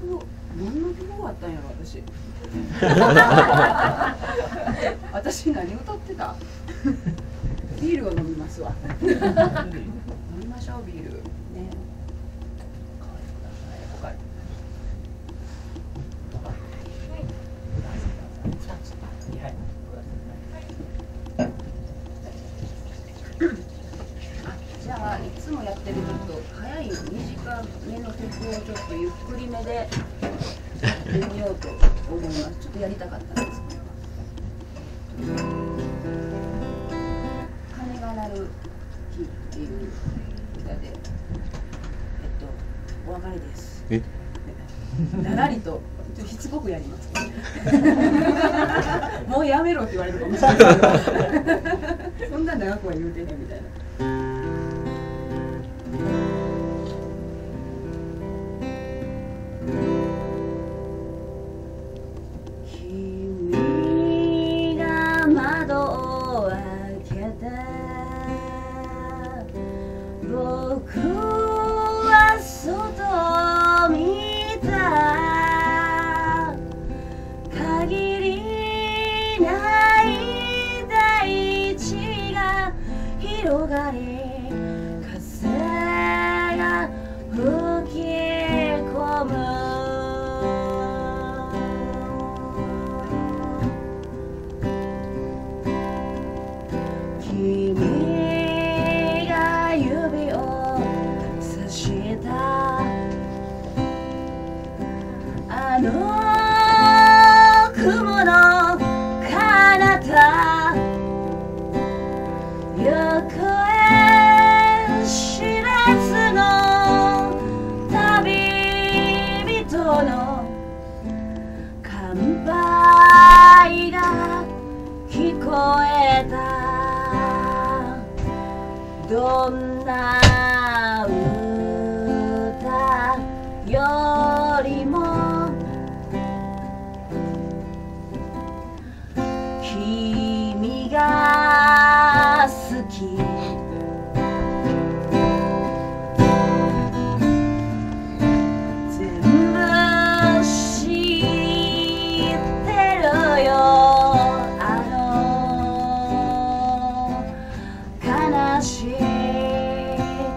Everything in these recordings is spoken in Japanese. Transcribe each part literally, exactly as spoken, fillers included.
曲、何の曲があったんやろ私。私何歌ってた？ビールを飲みますわ。飲みましょうビール。ね。じゃあいつもやってるちょっと早い短めの曲をちょっとゆっくりめでやってみようと思います。ちょっとやりたかったんです。鐘が鳴る日っていう歌で、えっとお別れです。え？だらりとちょっとしつこくやります。もうやめろって言われるかもしれないけど、そんな長くは言うてへんみたいな。君が窓を開けて、僕は外を見た。限りない大地が広がり、風が吹き込む。君が指をさしたあの雲の彼方、行方知らずの旅人の乾杯が聞こえた。どんな歌よりも君が好き。全部知ってるよ、あの悲しい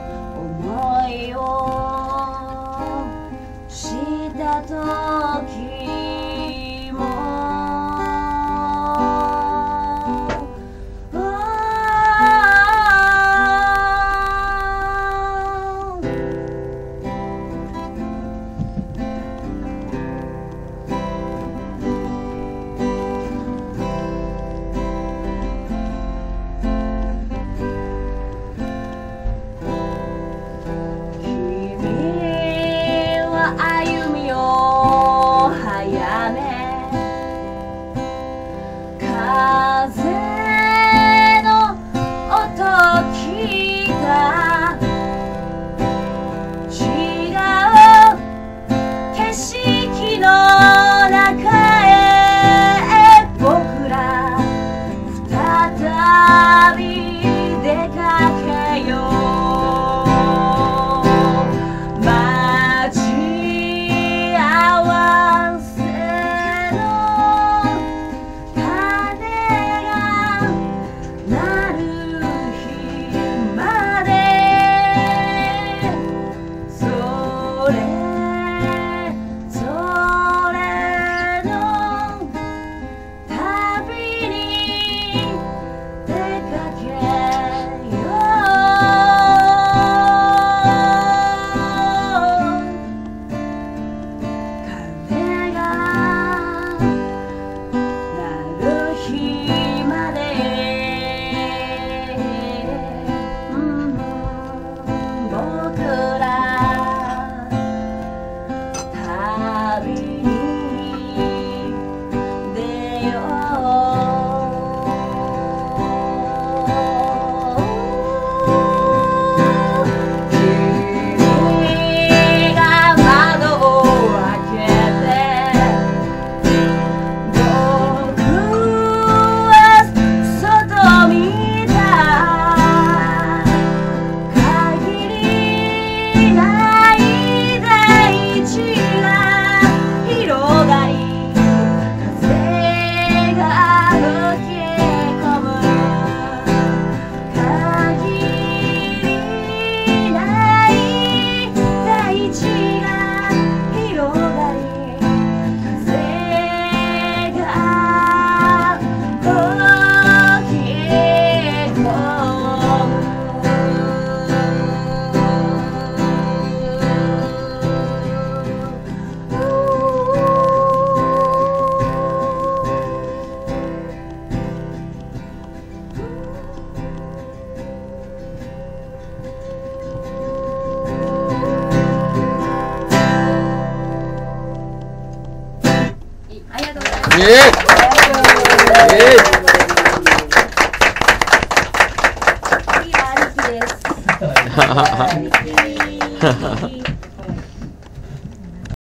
次は兄貴です。